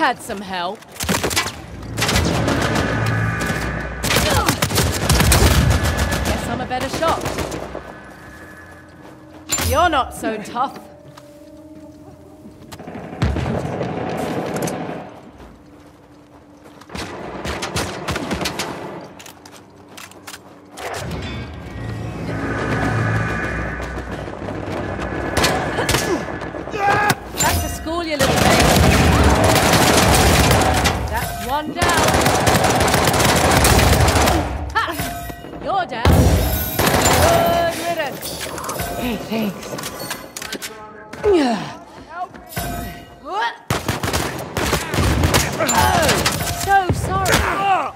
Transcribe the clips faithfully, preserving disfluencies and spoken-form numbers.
had some help. Guess I'm a better shot. You're not so tough. Back to school, you little baby. That's one down. Ha! You're down. Good riddance. Hey, thanks. Oh, so sorry.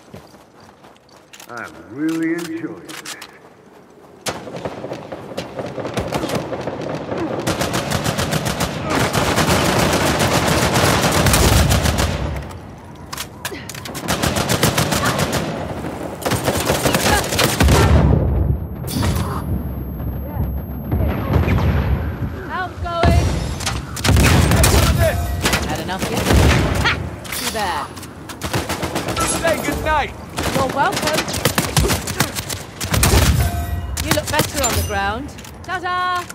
I'm really enjoying this. You're welcome. You look better on the ground. Ta-da!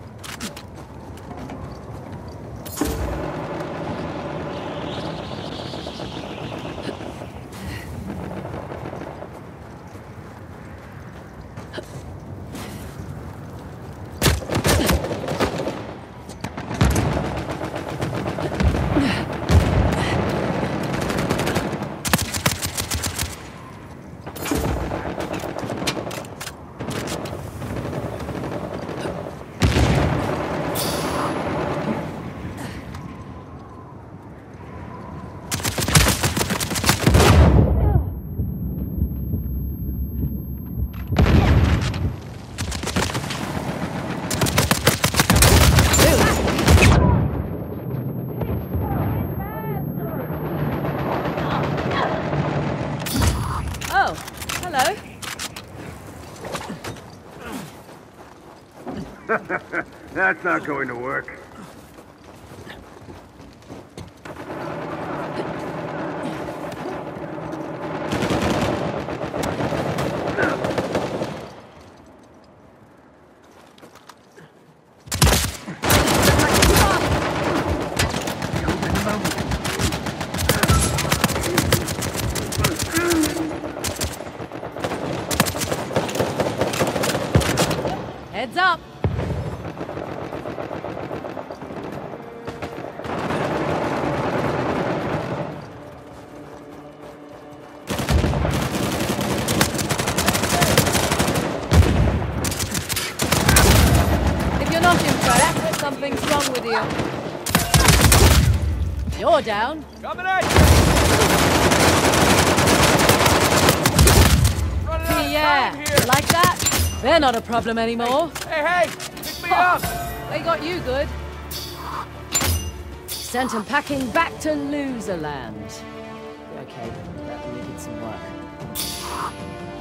That's not going to work. Heads up! Something's wrong with you. You're down. Coming at you. Yeah, like that? They're not a problem anymore. Hey, hey, pick me up. They got you good. Sent them packing back to loser land. Okay, that needed some work.